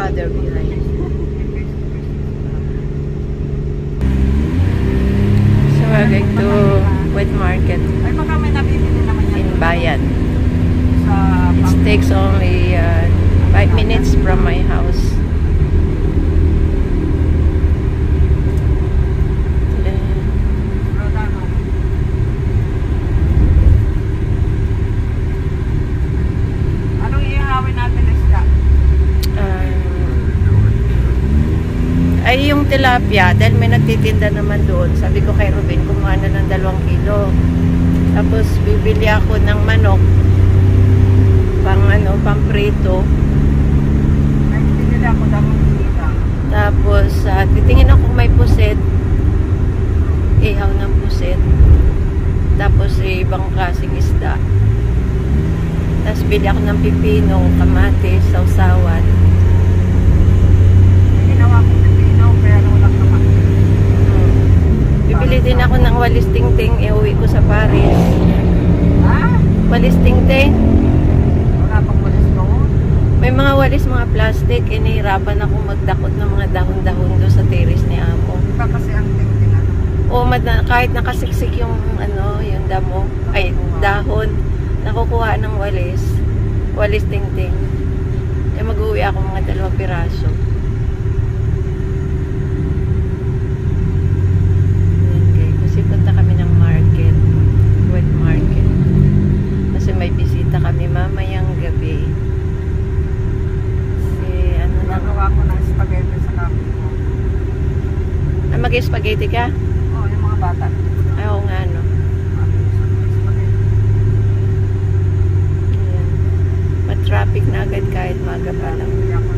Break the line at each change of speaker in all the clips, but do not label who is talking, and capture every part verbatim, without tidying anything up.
father behind. So we're going to wet market
Ay, baka may nabibili naman yan.
in Bayan.
Sa
It takes only uh, five minutes from my house.
Rodano. Anong ihawin natin isda?
Um, ay yung tilapia, dahil may nagtitinda naman doon, sabi ko kay Ruben, kumuha na ng dalawang kilo. Tapos bibili ako ng manok, pang ano, pang prito.
Ay, binili ako damang isda.
Tapos uh, titingin ako kung may puset, ihaw ng puset. Tapos eh, ibang klaseng isda. Tapos bili ako ng pipino, kamatis, sausawan.
Ginawa ko pipino, pero walang kamatis.
Hmm. Bibili din ako ng walis tingting, iuwi ko sa Paris.
Ha?
Walis tingting?
Wala pang walis doon?
May mga walis, mga plastic. Inihirapan ako magdakot ng mga dahon-dahon doon sa terrace ni Amo.
Iba kasi ang tingting ano.
O mad- kahit nakasiksik yung ano, yung damo, ay dahon, nakukuha ng walis. Walis tingting. Kaya mag-uwi ako mga dalawang piraso. Okay. Kasi punta kami ng market. Wet market. Kasi may bisita kami mamayang gabi. Kasi ano na.
Nagawa ko ng spaghetti sa kape ko.
Ah, mag-spaghetti ka?
Oo, yung mga bata.
Ay, oo nga, no. Ayan. Mat-traffic na agad kahit maga pa lang.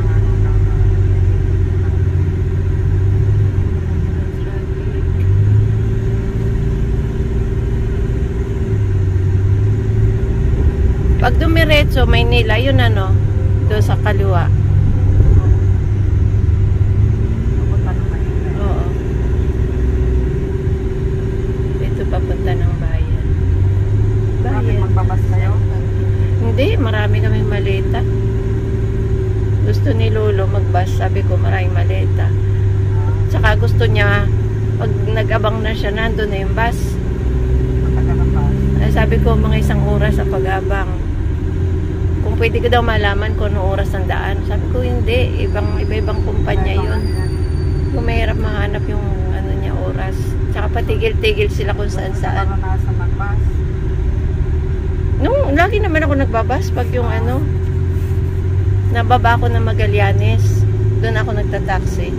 Pag dumiretso, Maynila, yun ano, doon sa kaliwa. Oo. Dito papunta ng bayan.
Bakit magbabas kayo?
Hindi, marami kaming maleta. Gusto ni Lolo magbus, sabi ko maraming maleta. Tsaka gusto niya, pag nag-abang na siya, nandun na yung bus. Ay, sabi ko, mga isang oras sa pag-abang. Kung pwede ko daw malaman kung anong oras ang daan. Sabi ko, hindi. Ibang, iba-ibang kumpanya yun. Kung mahirap mahanap yung ano niya, oras. Tsaka patigil-tigil sila kung saan-saan. Nung, lagi naman ako nagbabas pag yung ano, nababa ako ng Magallanes. Doon ako nagtataksi.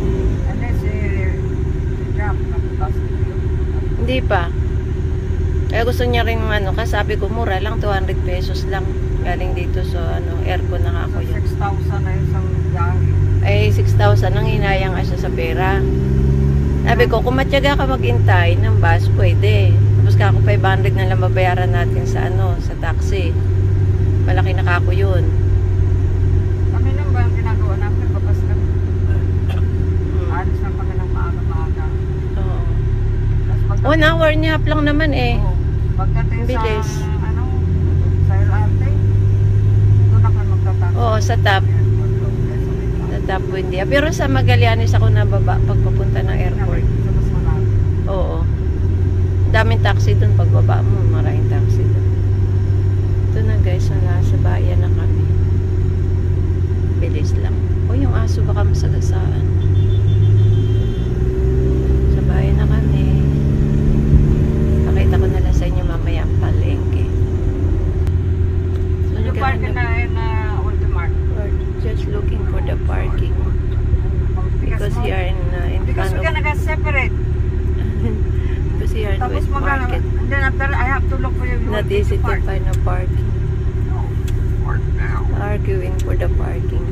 Hindi pa. Kaya gusto niya rin ano, kasi sabi ko mura lang, two hundred pesos lang. Galing dito sa ano, aircon na ako yun.
six thousand na isang gahi.
Ay, six thousand ang hinayang siya sa pera. Sabi ko, kung matyaga ka maghintay ng bus, pwede. Tapos kako five hundred na lang mabayaran natin sa ano, sa taxi. Malaki na kako yun.
Kami lang ba ang ginagawa namin? Babas kami.
Hmm.
Alis lang kami ng maaga-maaga.
Oo.
Tapos pagdating-
One hour and a half lang naman eh.
Oo. Pagdating
Bilis.
sa, ano, sa El Arte, doon ako magtatapos.
Oo, sa top. Sa top hindi. Pero sa Magallanes ako nababa pagpapunta ng airport. Oo. Daming taxi dun pagbaba mo. Maraming taxi dun. Ito na guys, nasa bayan na kami. Bilis lang. O yung aso baka masagasaan. Sa bayan na kami. Pakita ko na lang sa inyo mamaya ang palengke. So,
Yung parking na in uh, Ultimart.
we're just looking for the parking. Because here in, uh, in
Because
front
we're
of
gonna get separate.
because here in
Tapos
West
magana,
Market,
and then after I have to look for you.
not easy to find a parking. Arguing for the parking.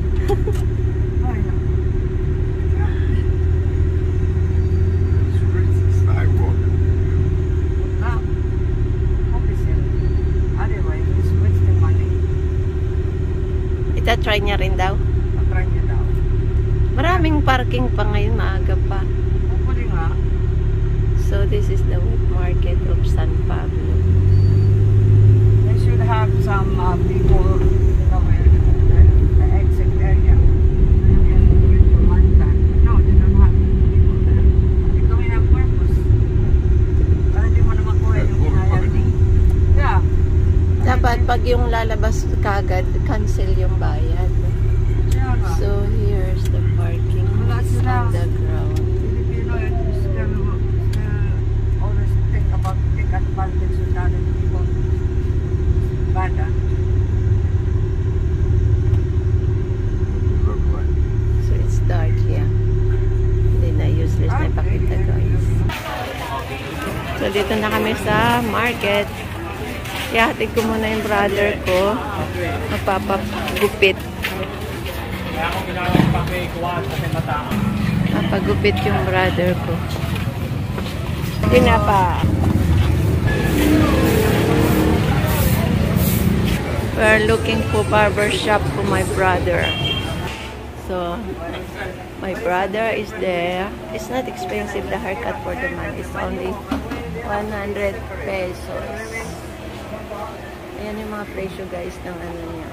Anyway, he's wasting money.
Ita-try niya rin daw.
Try niya daw.
Maraming parking pa ngayon, maaga pa.
Hopefully nga.
So this is the wet market of San Pablo.
They should have some uh, people, you know, in the, the exit area.
yung lalabas kagad, cancel yung bayad.
Kaya nga.
So, here's the parking
Wala sila.
on the ground.
Filipino is still, still always think about take advantage of other people. Bada.
So, it's dark here. Hindi na useless na ipakita, guys. So, dito na kami sa market. Ihatid ko muna yung brother ko. Magpapagupit.
Kaya ako ginawang pag-ikuan kasi mataang.
Papagupit yung brother ko. Yun na pa. We're looking for barber shop for my brother. So, my brother is there. It's not expensive, the haircut for the man. It's only one hundred pesos. Ayan yung mga presyo, guys, ng ano niya.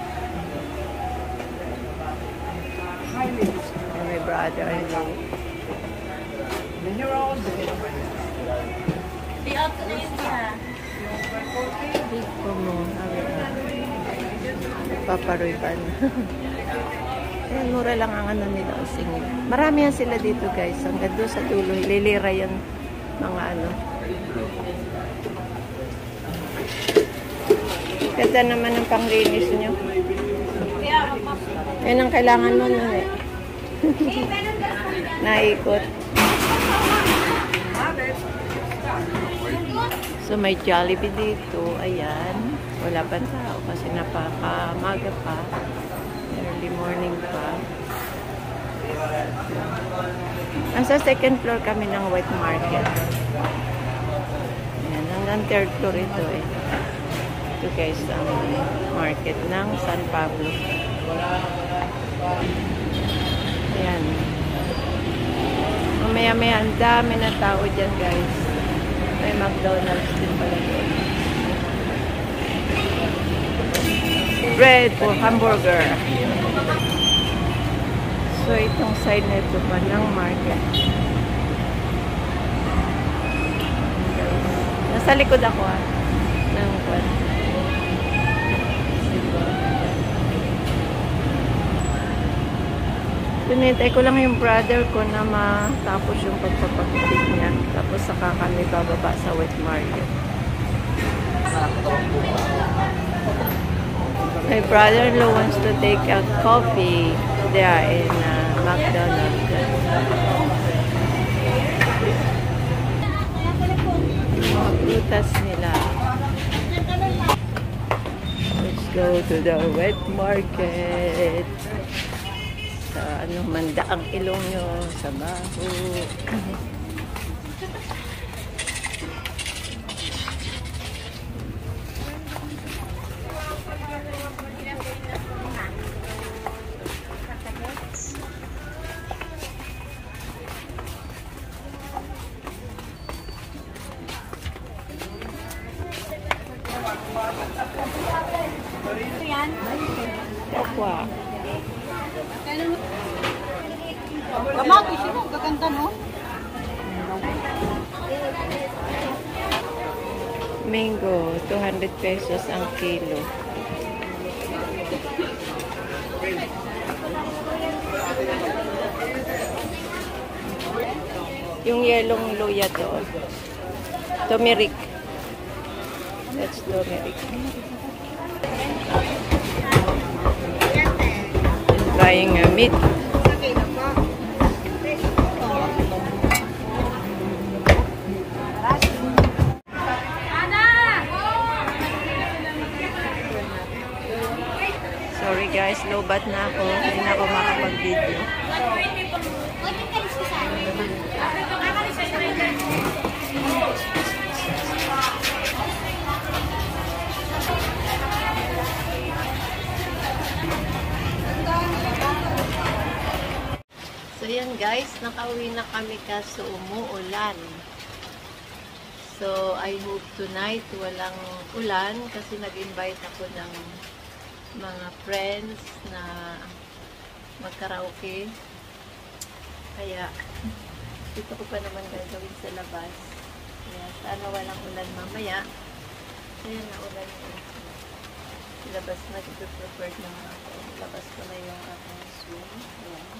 And my brother, I know. Ito mo. Paparuiban. Ayan, mura lang ang ano nila o singil. Marami yan sila dito, guys. Hanggang doon sa dulo. Lilira yan mga ano. Ganda naman ang panglinis nyo. Yan ang kailangan mo nun eh. Naikot. So may Jollibee dito. Ayan. Wala pang tao kasi napakamaga pa. Early morning pa. Nasa second floor kami ng wet market. Ayan. Hanggang third floor ito eh. Ito guys ang market ng San Pablo. Ayan. Mamaya-maya ang dami na tao dyan guys. May McDonald's din pala doon. Bread for hamburger. So itong side na ito pa ng market. Nasa likod ako ah. Ng kwan. Pinintay ko lang yung brother ko na matapos yung pagpapagupit niya. Tapos saka kami bababa sa wet market. My brother-in-law wants to take a coffee there in uh, McDonald's. Mga prutas nila. Let's go to the wet market. Sa ano, mandaang ilong nyo, sa baho. Kapwa.
Kamaki siya mo, gaganda no?
Mango, two hundred pesos ang kilo. Yung yelong luya doon. Turmeric. That's turmeric. And buying a meat. Sorry guys, lobat na ako. Hindi na ako makapag-video. So yan guys, nakauwi na kami kaso umuulan. So I hope tonight walang ulan kasi nag-invite ako ng mga friends na magkaraoke. Kaya dito ko pa naman gagawin sa labas. Kaya sana walang ulan mamaya. Kaya naulan na. Labas na, prepared na nga ako. Labas ko na yung aking swing. Ayan.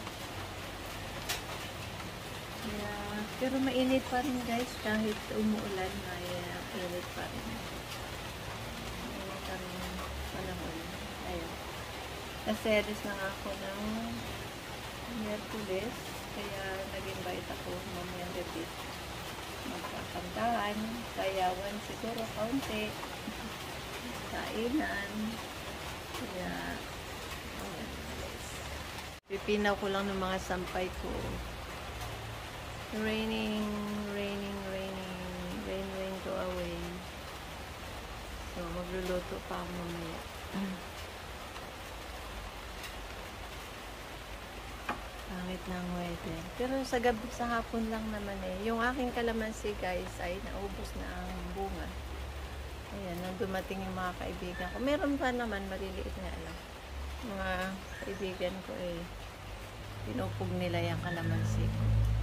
Yeah. Pero mainit pa rin guys, kahit umuulan, ay uh, init pa rin. Mainit pa rin panahon. Ayun. Naseries na nga ako ng Merkulis, kaya nag-invite ako mamayang gabi. Magkakantaan, sayawan siguro kaunti, kainan. Kaya, ayan guys. Pipinaw ko lang ng mga sampay ko. Raining, raining, raining, rain, rain, go away. So, magluluto pa ako mamaya. Pangit ng weather. Pero sa gabi, sa hapon lang naman eh. Yung aking kalamansi guys ay naubos na ang bunga. Ayan, nang dumating yung mga kaibigan ko. Meron pa naman, maliliit na alam. Mga kaibigan ko eh, pinupog nila yung kalamansi ko.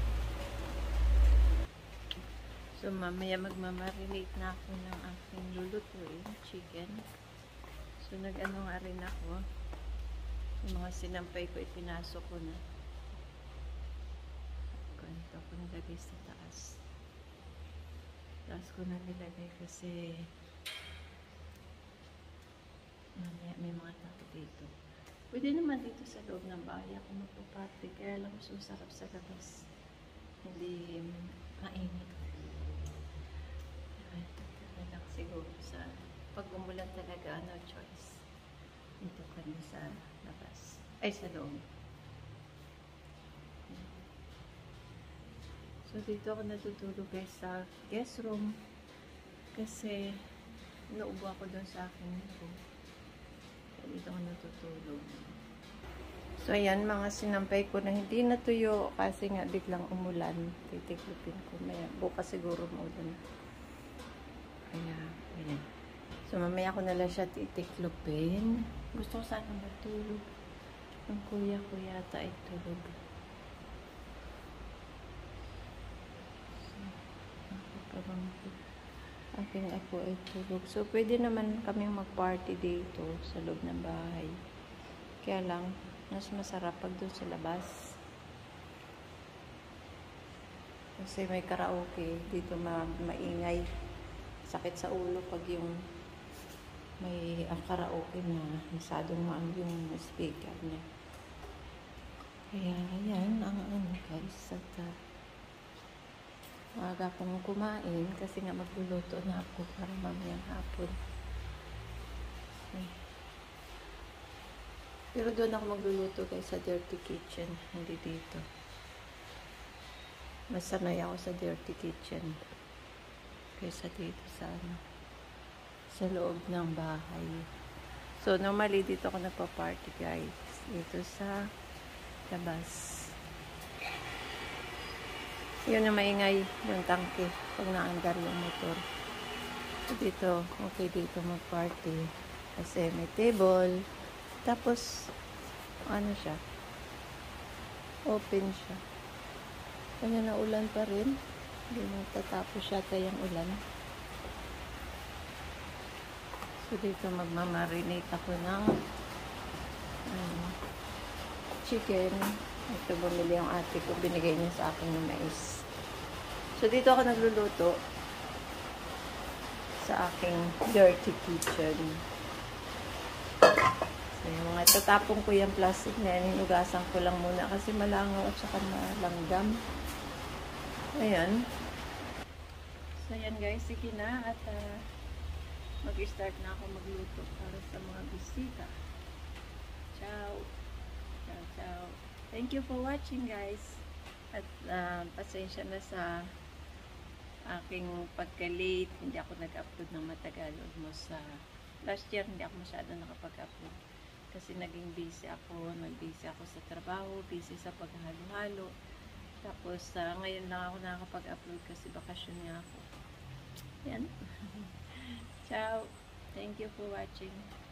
So, mamaya magmamarinate na ako ng aking lulutuin, chicken. So, nag-ano nga rin ako. Yung mga sinampay ko, ipinasok ko na. Ganito ko nilagay sa taas. Taas ko na nilagay kasi mamaya may mga tao dito. Pwede naman dito sa loob ng bahay ako magpaparte. Kaya lang mas masarap sa labas. Hindi mainit. Talagang siguro sa pag umulan talaga, no choice. Dito kami sa labas. Ay, sa loob. So, dito ako natutulog guys sa guest room. Kasi, naubo ako doon sa aking room. Dito ako natutulog. So, ayan, mga sinampay ko na hindi natuyo kasi nga biglang umulan. Titiklupin ko. Maya, bukas siguro maulan. Kaya, ayan. So, mamaya ko na lang siya titiklupin. Gusto ko sana matulog. Ang kuya ko yata ay tulog. Aking apo ay tulog. So, pwede naman kaming mag-party dito sa loob ng bahay. Kaya lang, mas masarap pag doon sa labas. Kasi may karaoke. Dito ma maingay. Sakit sa ulo pag yung may ang karaoke na masadong maang yung speaker niya. Kaya, ayan, ang ano guys, at uh, maaga akong kumain kasi nga magluluto na ako para mamayang hapon. Okay. Pero doon ako magluluto guys sa dirty kitchen, hindi dito. Mas sanay ako sa dirty kitchen kaysa dito sa ano, sa loob ng bahay. So normally dito ako nagpa-party guys, dito sa labas. Yun na maingay yung tangke pag naandar yung motor. So, dito, okay dito mag-party. Kasi may table. Tapos, ano siya? Open siya. Kanya na ulan pa rin. Hindi matatapos yata yung ulan. So, dito magmamarinate ako ng ano, chicken. Ito bumili yung ate ko. Binigay niya sa akin ng mais. So, dito ako nagluluto sa aking dirty kitchen. So, yung mga tatapong ko yung plastic na yan, hinugasan ko lang muna kasi malangaw at saka malanggam. Ayan. So, ayan guys. Sige na. At uh, mag-start na ako magluto para sa mga bisita. Ciao. Ciao, ciao. Thank you for watching guys. At uh, pasensya na sa aking pagka-late. Hindi ako nag-upload ng matagal. Almost sa uh, last year hindi ako masyado nakapag-upload. Kasi naging busy ako. Nag-busy ako sa trabaho. Busy sa paghalo-halo. Tapos uh, ngayon lang ako nakapag-upload kasi bakasyon niya ako. Yan. Ciao. Thank you for watching.